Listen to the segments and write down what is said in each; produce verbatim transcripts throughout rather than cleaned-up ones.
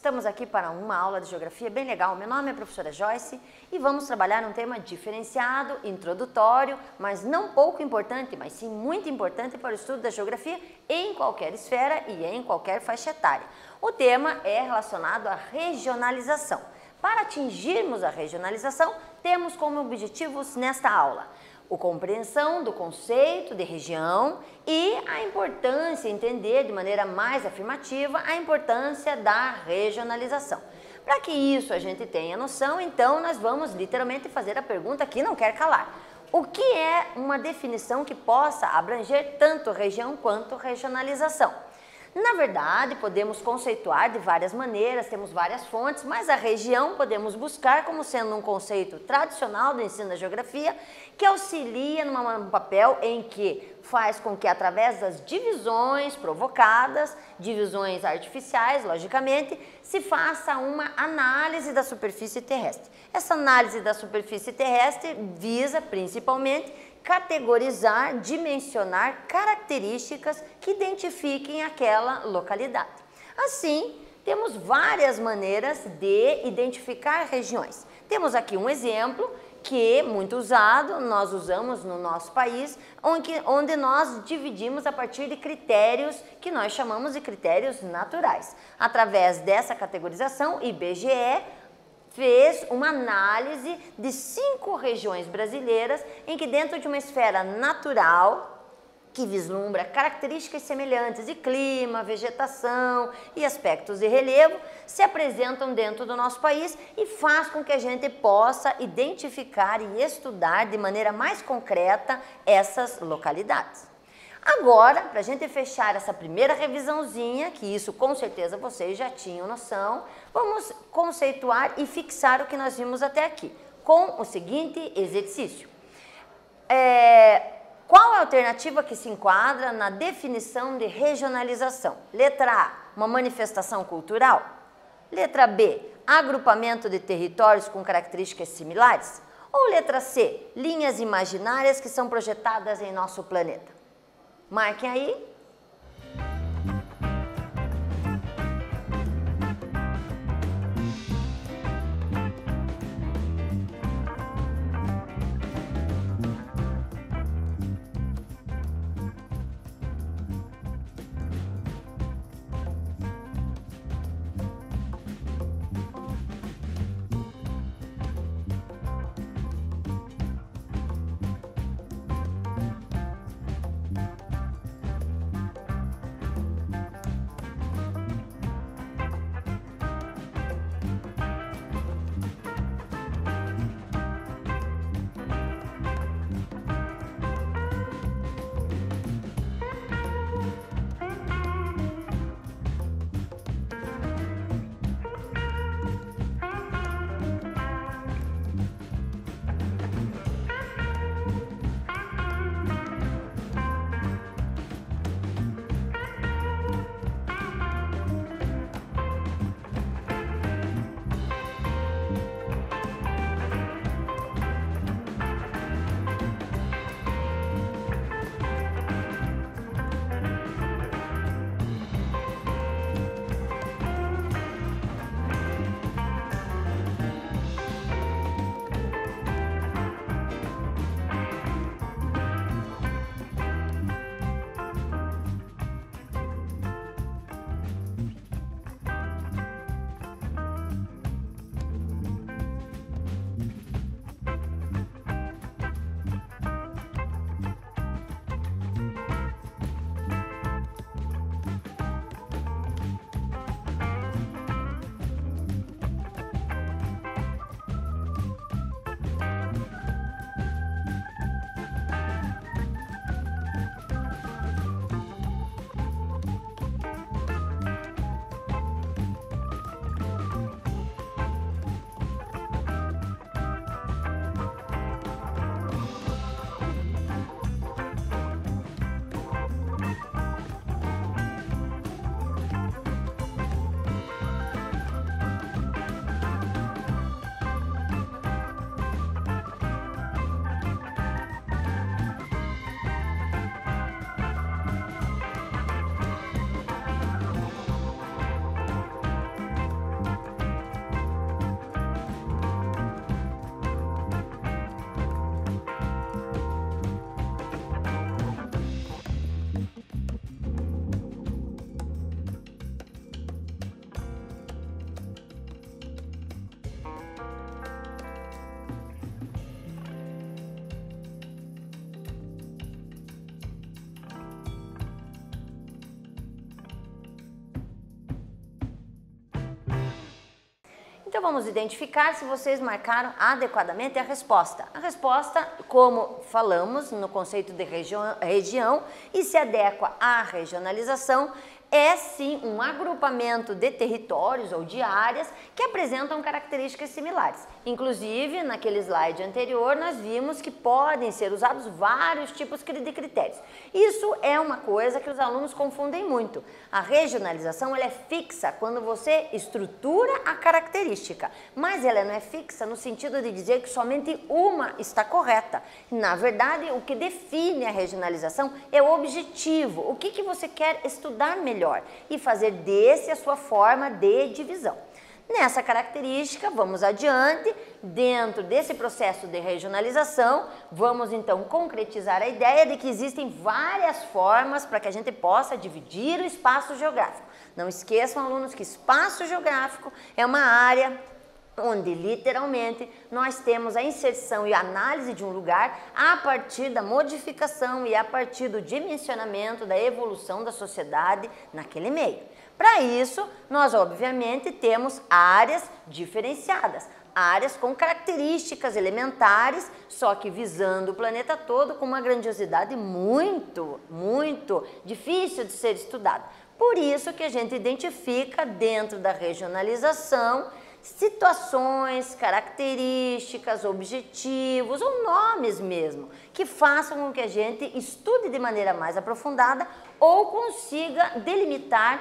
Estamos aqui para uma aula de geografia bem legal. Meu nome é a professora Joyce e vamos trabalhar um tema diferenciado, introdutório, mas não pouco importante, mas sim muito importante para o estudo da geografia em qualquer esfera e em qualquer faixa etária. O tema é relacionado à regionalização. Para atingirmos a regionalização, temos como objetivos nesta aula a compreensão do conceito de região e a importância, entender de maneira mais afirmativa a importância da regionalização. Para que isso a gente tenha noção, então nós vamos literalmente fazer a pergunta que não quer calar. O que é uma definição que possa abranger tanto região quanto regionalização? Na verdade, podemos conceituar de várias maneiras, temos várias fontes, mas a região podemos buscar como sendo um conceito tradicional do ensino da geografia que auxilia num papel em que faz com que através das divisões provocadas, divisões artificiais, logicamente, se faça uma análise da superfície terrestre. Essa análise da superfície terrestre visa principalmente categorizar, dimensionar características que identifiquem aquela localidade. Assim, temos várias maneiras de identificar regiões. Temos aqui um exemplo que é muito usado, nós usamos no nosso país, onde, onde nós dividimos a partir de critérios que nós chamamos de critérios naturais. Através dessa categorização, o I B G E fez uma análise de cinco regiões brasileiras em que dentro de uma esfera natural que vislumbra características semelhantes de clima, vegetação e aspectos de relevo se apresentam dentro do nosso país e faz com que a gente possa identificar e estudar de maneira mais concreta essas localidades. Agora, para a gente fechar essa primeira revisãozinha, que isso com certeza vocês já tinham noção, vamos conceituar e fixar o que nós vimos até aqui, com o seguinte exercício. É, qual é a alternativa que se enquadra na definição de regionalização? Letra A, uma manifestação cultural. Letra B, agrupamento de territórios com características similares. Ou letra C, linhas imaginárias que são projetadas em nosso planeta. Marquem aí. Então vamos identificar se vocês marcaram adequadamente a resposta. A resposta, como falamos no conceito de região, região e se adequa à regionalização, é sim um agrupamento de territórios ou de áreas que apresentam características similares. Inclusive, naquele slide anterior, nós vimos que podem ser usados vários tipos de critérios. Isso é uma coisa que os alunos confundem muito. A regionalização ela é fixa quando você estrutura a característica, mas ela não é fixa no sentido de dizer que somente uma está correta. Na verdade, o que define a regionalização é o objetivo, o que, que você quer estudar melhor. Melhor, e fazer desse a sua forma de divisão. Nessa característica, vamos adiante, dentro desse processo de regionalização, vamos então concretizar a ideia de que existem várias formas para que a gente possa dividir o espaço geográfico. Não esqueçam, alunos, que espaço geográfico é uma área onde literalmente nós temos a inserção e análise de um lugar a partir da modificação e a partir do dimensionamento da evolução da sociedade naquele meio. Para isso, nós obviamente temos áreas diferenciadas, áreas com características elementares, só que visando o planeta todo com uma grandiosidade muito, muito difícil de ser estudada. Por isso que a gente identifica dentro da regionalização situações, características, objetivos ou nomes mesmo, que façam com que a gente estude de maneira mais aprofundada ou consiga delimitar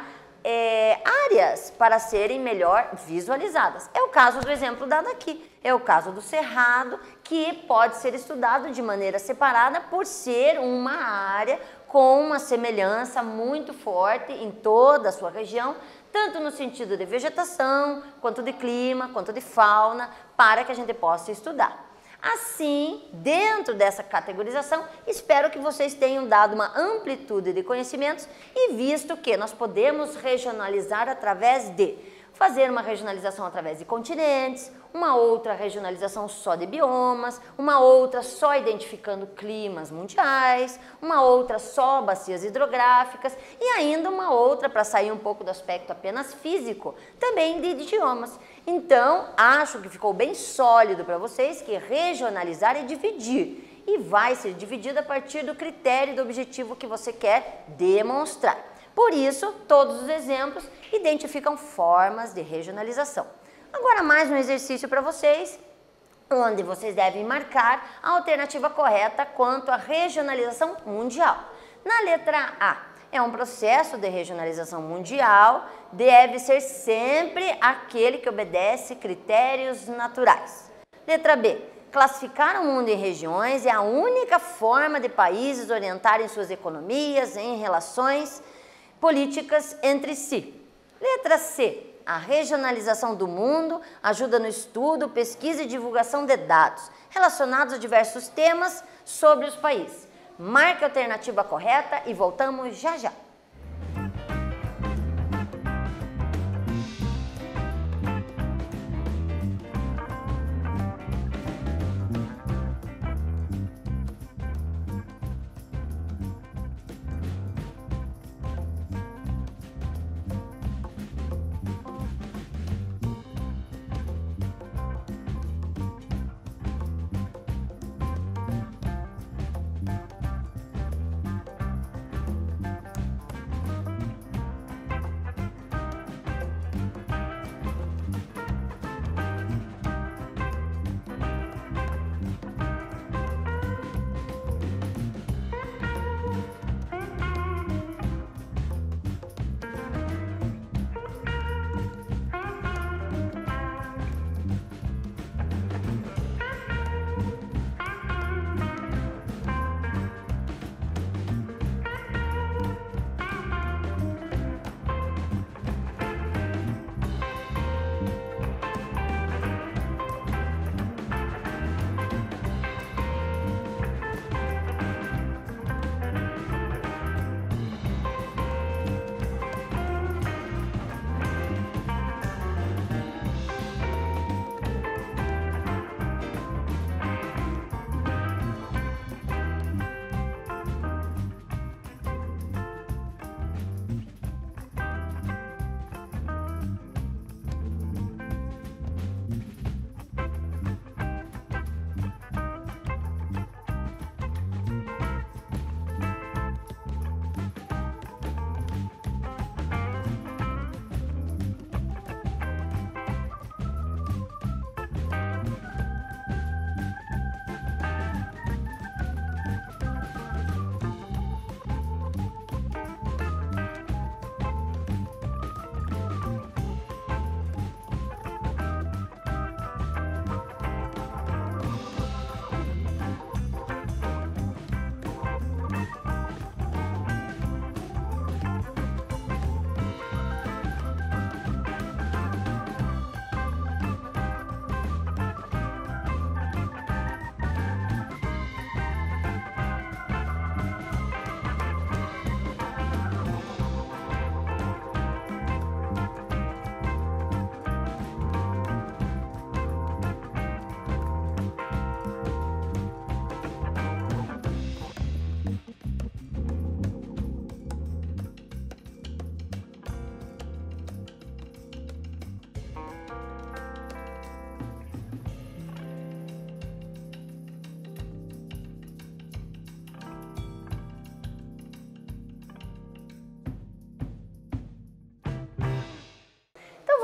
é, áreas para serem melhor visualizadas. É o caso do exemplo dado aqui, é o caso do Cerrado, que pode ser estudado de maneira separada por ser uma área com uma semelhança muito forte em toda a sua região, tanto no sentido de vegetação, quanto de clima, quanto de fauna, para que a gente possa estudar. Assim, dentro dessa categorização, espero que vocês tenham dado uma amplitude de conhecimentos e visto que nós podemos regionalizar através de fazer uma regionalização através de continentes, uma outra regionalização só de biomas, uma outra só identificando climas mundiais, uma outra só bacias hidrográficas e ainda uma outra, para sair um pouco do aspecto apenas físico, também de idiomas. Então, acho que ficou bem sólido para vocês que regionalizar é dividir e vai ser dividido a partir do critério e do objetivo que você quer demonstrar. Por isso, todos os exemplos identificam formas de regionalização. Agora mais um exercício para vocês, onde vocês devem marcar a alternativa correta quanto à regionalização mundial. Na letra A, é um processo de regionalização mundial, deve ser sempre aquele que obedece critérios naturais. Letra B, classificar o mundo em regiões é a única forma de países orientarem suas economias em relações políticas entre si. Letra C, a regionalização do mundo ajuda no estudo, pesquisa e divulgação de dados relacionados a diversos temas sobre os países. Marque a alternativa correta e voltamos já já.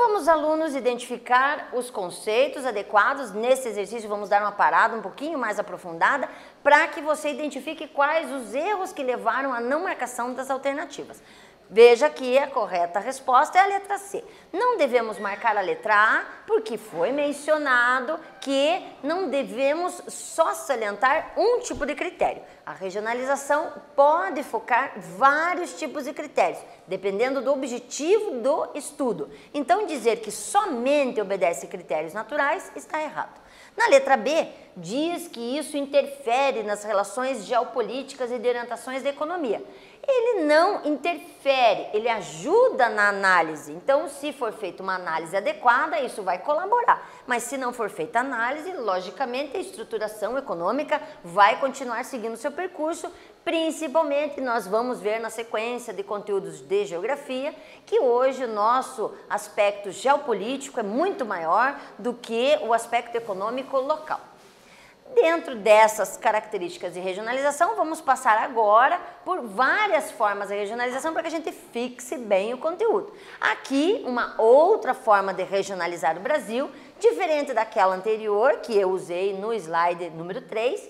vamos, alunos, identificar os conceitos adequados. Nesse exercício vamos dar uma parada um pouquinho mais aprofundada para que você identifique quais os erros que levaram à não marcação das alternativas. Veja que a correta resposta é a letra C. Não devemos marcar a letra A porque foi mencionado que não devemos só salientar um tipo de critério. A regionalização pode focar vários tipos de critérios, dependendo do objetivo do estudo. Então, dizer que somente obedece critérios naturais está errado. Na letra B, diz que isso interfere nas relações geopolíticas e de orientações da economia. Ele não interfere, ele ajuda na análise. Então, se for feita uma análise adequada, isso vai colaborar. Mas se não for feita análise, logicamente a estruturação econômica vai continuar seguindo seu percurso. Principalmente, nós vamos ver na sequência de conteúdos de geografia que hoje o nosso aspecto geopolítico é muito maior do que o aspecto econômico local. Dentro dessas características de regionalização, vamos passar agora por várias formas de regionalização para que a gente fixe bem o conteúdo. Aqui, uma outra forma de regionalizar o Brasil, diferente daquela anterior que eu usei no slide número três,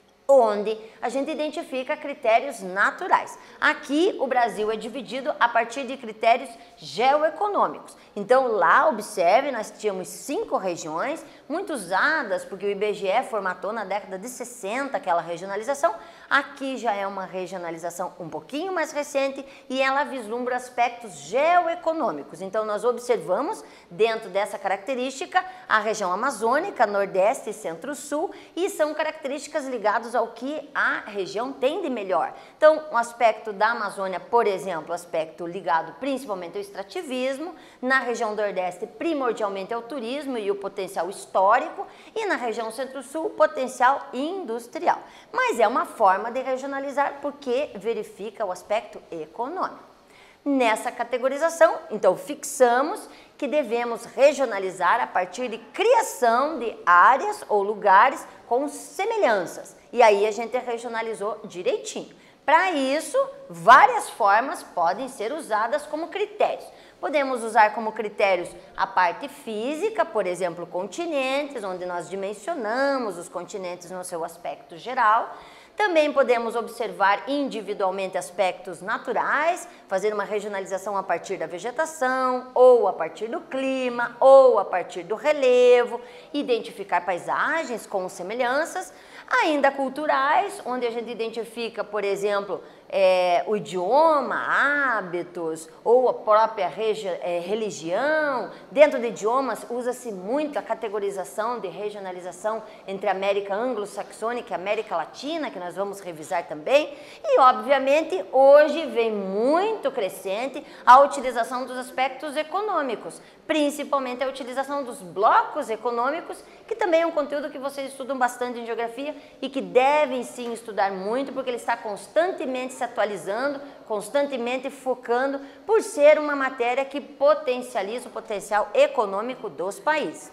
onde a gente identifica critérios naturais. Aqui o Brasil é dividido a partir de critérios geoeconômicos. Então lá, observe, nós tínhamos cinco regiões, muito usadas, porque o I B G E formatou na década de sessenta aquela regionalização. Aqui já é uma regionalização um pouquinho mais recente e ela vislumbra aspectos geoeconômicos. Então nós observamos, dentro dessa característica, a região amazônica, Nordeste e Centro-Sul, e são características ligadas ao que a região tem de melhor. Então, o aspecto da Amazônia, por exemplo, aspecto ligado principalmente ao extrativismo, na região Nordeste, primordialmente ao turismo e o potencial histórico, e na região Centro-Sul, o potencial industrial. Mas é uma forma de regionalizar porque verifica o aspecto econômico. Nessa categorização, então, fixamos que devemos regionalizar a partir de criação de áreas ou lugares com semelhanças. E aí a gente regionalizou direitinho. Para isso, várias formas podem ser usadas como critérios. Podemos usar como critérios a parte física, por exemplo, continentes, onde nós dimensionamos os continentes no seu aspecto geral. Também podemos observar individualmente aspectos naturais, fazer uma regionalização a partir da vegetação, ou a partir do clima, ou a partir do relevo, identificar paisagens com semelhanças. Ainda culturais, onde a gente identifica, por exemplo, é, o idioma, hábitos ou a própria é, religião. Dentro de idiomas, usa-se muito a categorização de regionalização entre a América anglo-saxônica e a América Latina, que nós vamos revisar também. E, obviamente, hoje vem muito crescente a utilização dos aspectos econômicos, principalmente a utilização dos blocos econômicos, que também é um conteúdo que vocês estudam bastante em geografia e que devem sim estudar muito, porque ele está constantemente se atualizando, constantemente focando, por ser uma matéria que potencializa o potencial econômico dos países.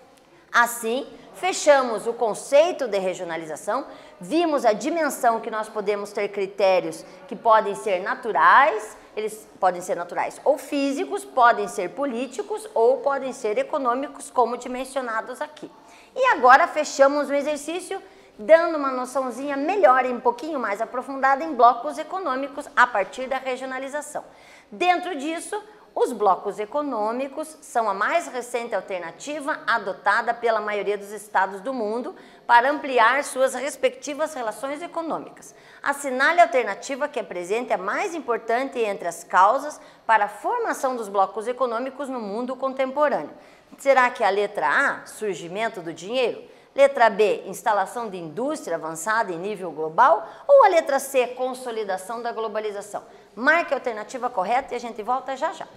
Assim, fechamos o conceito de regionalização, vimos a dimensão que nós podemos ter critérios que podem ser naturais, eles podem ser naturais ou físicos, podem ser políticos ou podem ser econômicos, como dimensionados aqui. E agora fechamos o exercício dando uma noçãozinha melhor e um pouquinho mais aprofundada em blocos econômicos a partir da regionalização. Dentro disso, os blocos econômicos são a mais recente alternativa adotada pela maioria dos estados do mundo para ampliar suas respectivas relações econômicas. Assinale a alternativa que apresente a mais importante entre as causas para a formação dos blocos econômicos no mundo contemporâneo. Será que a letra A, surgimento do dinheiro? Letra B, instalação de indústria avançada em nível global? Ou a letra C, consolidação da globalização? Marque a alternativa correta e a gente volta já já.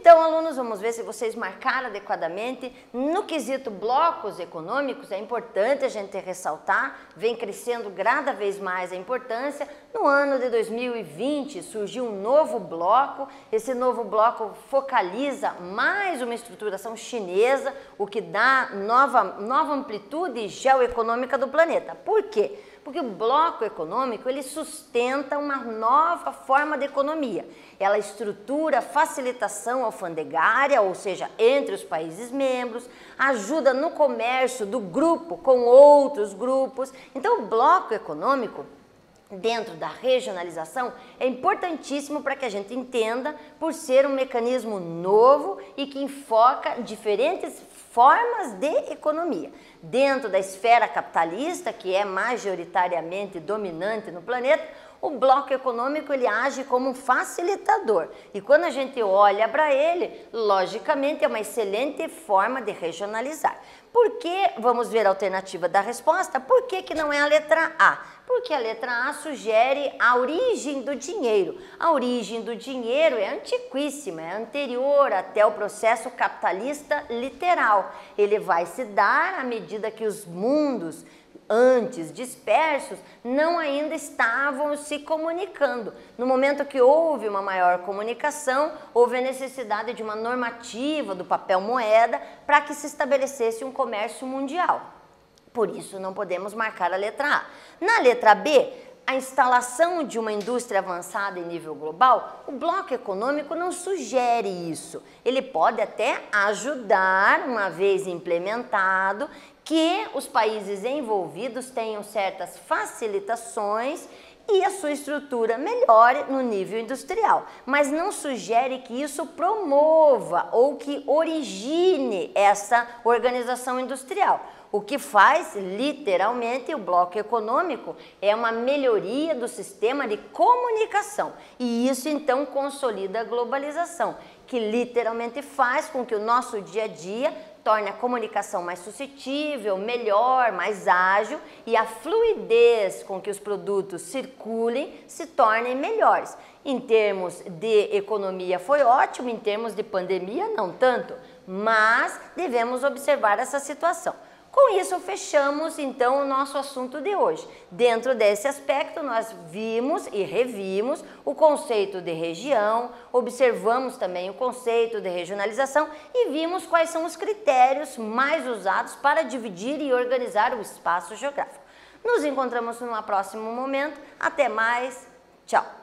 Então, alunos, vamos ver se vocês marcaram adequadamente. No quesito blocos econômicos, é importante a gente ressaltar, vem crescendo cada vez mais a importância. No ano de dois mil e vinte surgiu um novo bloco, esse novo bloco focaliza mais uma estruturação chinesa, o que dá nova, nova amplitude geoeconômica do planeta. Por quê? Porque o bloco econômico, ele sustenta uma nova forma de economia. Ela estrutura a facilitação alfandegária, ou seja, entre os países membros, ajuda no comércio do grupo com outros grupos. Então, o bloco econômico, dentro da regionalização, é importantíssimo para que a gente entenda, por ser um mecanismo novo e que enfoca diferentes formas de economia. Dentro da esfera capitalista, que é majoritariamente dominante no planeta, o bloco econômico ele age como um facilitador. E quando a gente olha para ele, logicamente é uma excelente forma de regionalizar. Por que, vamos ver a alternativa da resposta, por que que não é a letra A? Porque a letra A sugere a origem do dinheiro. A origem do dinheiro é antiquíssima, é anterior até o processo capitalista literal. Ele vai se dar à medida que os mundos antes dispersos não ainda estavam se comunicando. No momento que houve uma maior comunicação, houve a necessidade de uma normativa do papel moeda para que se estabelecesse um comércio mundial. Por isso não podemos marcar a letra A. Na letra B, a instalação de uma indústria avançada em nível global, o bloco econômico não sugere isso. Ele pode até ajudar, uma vez implementado, que os países envolvidos tenham certas facilitações e a sua estrutura melhore no nível industrial, mas não sugere que isso promova ou que origine essa organização industrial. O que faz, literalmente, o bloco econômico é uma melhoria do sistema de comunicação. E isso, então, consolida a globalização, que literalmente faz com que o nosso dia a dia torne a comunicação mais suscetível, melhor, mais ágil e a fluidez com que os produtos circulem se tornem melhores. Em termos de economia foi ótimo, em termos de pandemia não tanto, mas devemos observar essa situação. Com isso, fechamos, então, o nosso assunto de hoje. Dentro desse aspecto, nós vimos e revimos o conceito de região, observamos também o conceito de regionalização e vimos quais são os critérios mais usados para dividir e organizar o espaço geográfico. Nos encontramos num próximo momento. Até mais. Tchau!